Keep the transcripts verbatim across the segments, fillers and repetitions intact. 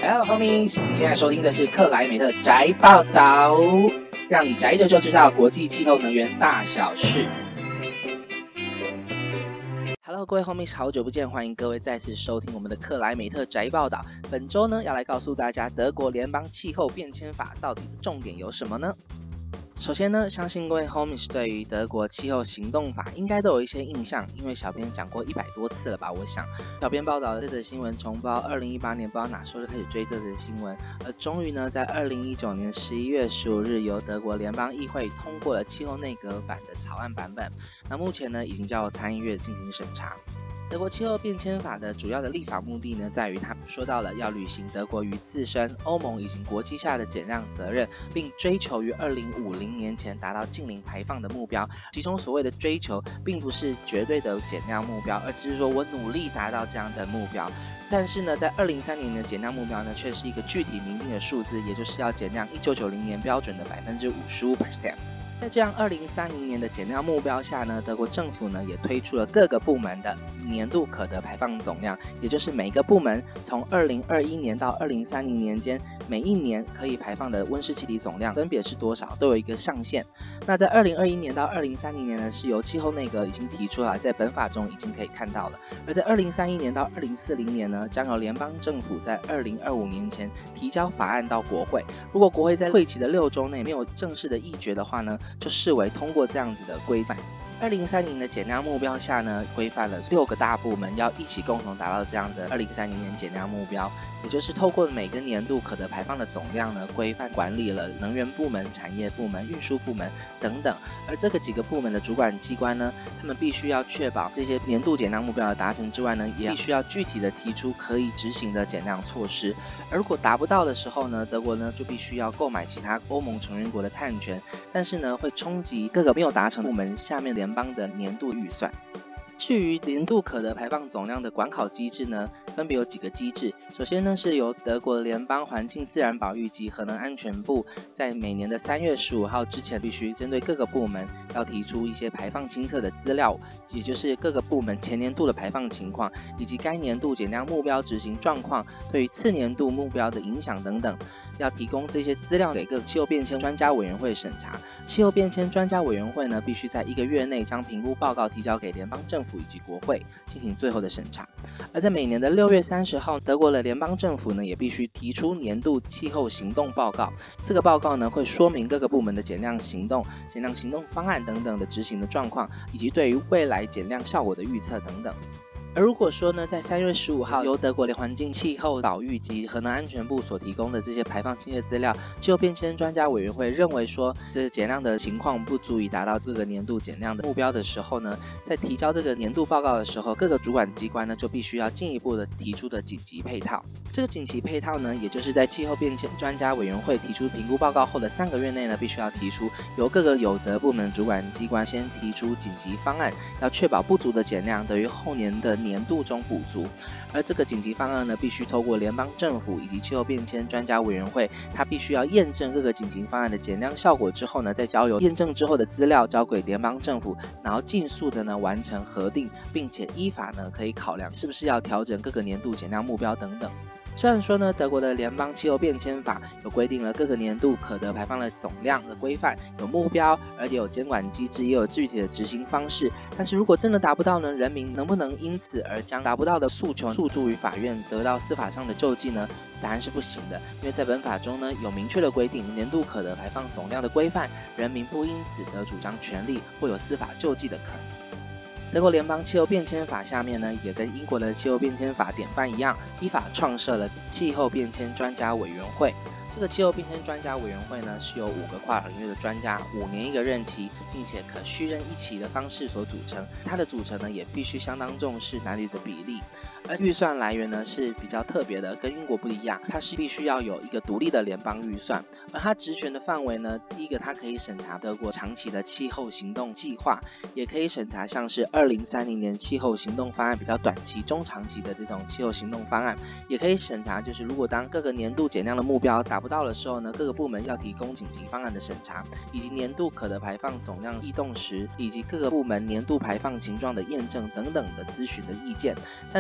Hello homies，你现在收听的是克莱美特宅报道，让你宅着就知道国际气候能源大小事。Hello， 各位 homies， 好久不见，欢迎各位再次收听我们的克莱美特宅报道。本周呢，要来告诉大家德国联邦气候变迁法到底的重点有什么呢？首先呢，相信各位 homies 对于德国气候行动法应该都有一些印象，因为小编讲过一百多次了吧，我想。小编报道的这则新闻从不知道二零一八年不知道哪时候就开始追这则新闻，而终于呢，在二零一九年十一月十五日由德国联邦议会通过了气候内阁版的草案版本，那目前呢已经交由参议院进行审查。德国气候变迁法的主要的立法目的呢，在于他说到了要履行德国于自身、欧盟以及国际下的减量责任，并追求于二零五零年前达到净零排放的目标。其中所谓的追求，并不是绝对的减量目标，而只是说我努力达到这样的目标。但是呢，在二零三零年的减量目标呢，却是一个具体明定的数字，也就是要减量一九九零年标准的 百分之五十五。在这样二零三零年的减量目标下呢，德国政府呢也推出了各个部门的年度可得排放总量，也就是每个部门从二零二一年到二零三零年间，每一年可以排放的温室气体总量分别是多少，都有一个上限。那在二零二一年到二零三零年呢，是由气候内阁已经提出来，在本法中已经可以看到了。而在二零三一年到二零四零年呢，将由联邦政府在二零二五年前提交法案到国会。如果国会在会期的六周内没有正式的议决的话呢，就视为通过这样子的规范。二零三零的减量目标下呢，规范了六个大部门要一起共同达到这样的二零三零年减量目标，也就是透过每个年度可得排放的总量呢，规范管理了能源部门、产业部门、运输部门等等。而这个几个部门的主管机关呢，他们必须要确保这些年度减量目标的达成之外呢，也必须要具体的提出可以执行的减量措施。而如果达不到的时候呢，德国呢就必须要购买其他欧盟成员国的碳权，但是呢会冲击各个没有达成部门下面联邦的年度预算。至于年度可得排放总量的管考机制呢，分别有几个机制。首先呢，是由德国联邦环境自然保育及核能安全部在每年的三月十五号之前，必须针对各个部门要提出一些排放清册的资料，也就是各个部门前年度的排放情况，以及该年度减量目标执行状况对于次年度目标的影响等等，要提供这些资料给各气候变迁专家委员会审查。气候变迁专家委员会呢，必须在一个月内将评估报告提交给联邦政府以及国会进行最后的审查。而在每年的六月三十号，德国的联邦政府呢也必须提出年度气候行动报告。这个报告呢会说明各个部门的减量行动、减量行动方案等等的执行的状况，以及对于未来减量效果的预测等等。而如果说呢，在三月十五号由德国的环境气候保育及核能安全部所提供的这些排放清册资料，气候变迁专家委员会认为说这减量的情况不足以达到这个年度减量的目标的时候呢，在提交这个年度报告的时候，各个主管机关呢就必须要进一步的提出的紧急配套。这个紧急配套呢，也就是在气候变迁专家委员会提出评估报告后的三个月内呢，必须要提出由各个有责部门主管机关先提出紧急方案，要确保不足的减量等于后年的年度中补足。而这个紧急方案呢，必须透过联邦政府以及气候变迁专家委员会，它必须要验证各个紧急方案的减量效果之后呢，再交由验证之后的资料交给联邦政府，然后尽速的呢完成核定，并且依法呢可以考量是不是要调整各个年度减量目标等等。虽然说呢，德国的联邦气候变迁法有规定了各个年度可得排放的总量的规范，有目标，而且有监管机制，也有具体的执行方式。但是如果真的达不到呢，人民能不能因此而将达不到的诉求诉诸于法院，得到司法上的救济呢？答案是不行的，因为在本法中呢有明确的规定，年度可得排放总量的规范，人民不因此得主张权利或有司法救济的可能。德国联邦气候变迁法下面呢，也跟英国的气候变迁法典范一样，依法创设了气候变迁专家委员会。这个气候变迁专家委员会呢，是由五个跨领域的专家，五年一个任期，并且可续任一期的方式所组成。它的组成呢，也必须相当重视男女的比例。而预算来源呢是比较特别的，跟英国不一样，它是必须要有一个独立的联邦预算。而它职权的范围呢，第一个它可以审查德国长期的气候行动计划，也可以审查像是二零三零年气候行动方案比较短期、中长期的这种气候行动方案，也可以审查就是如果当各个年度减量的目标达不到的时候呢，各个部门要提供紧急方案的审查，以及年度可得排放总量异动时，以及各个部门年度排放情状的验证等等的咨询的意见。但是呢，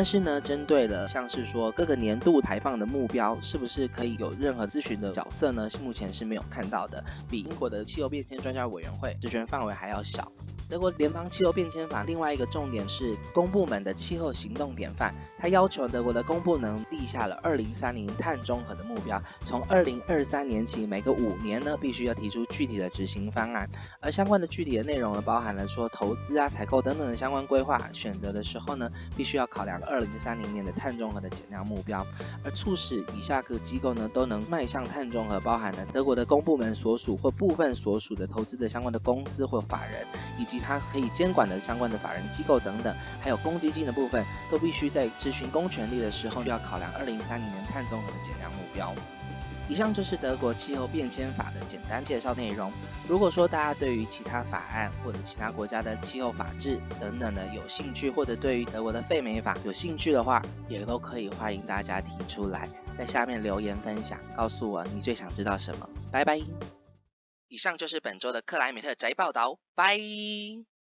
针对了像是说各个年度排放的目标是不是可以有任何咨询的角色呢？目前是没有看到的，比英国的气候变迁专家委员会职权范围还要小。德国联邦气候变迁法另外一个重点是公部门的气候行动典范，它要求德国的公部能立下了二零三零碳中和的目标，从二零二三年起每个五年呢必须要提出具体的执行方案，而相关的具体的内容呢包含了说投资啊、采购等等的相关规划，选择的时候呢必须要考量二零三零年的碳中和的减量目标，而促使以下各机构呢都能迈向碳中和，包含了德国的公部门所属或部分所属的投资的相关的公司或法人，以及它可以监管的相关的法人机构等等，还有公积金的部分，都必须在执行公权力的时候要考量二零三零年碳中和的减量目标。以上就是德国气候变迁法的简单介绍内容。如果说大家对于其他法案或者其他国家的气候法制等等的有兴趣，或者对于德国的废煤法有兴趣的话，也都可以欢迎大家提出来，在下面留言分享，告诉我你最想知道什么。拜拜。以上就是本周的克莱美特宅报道，拜。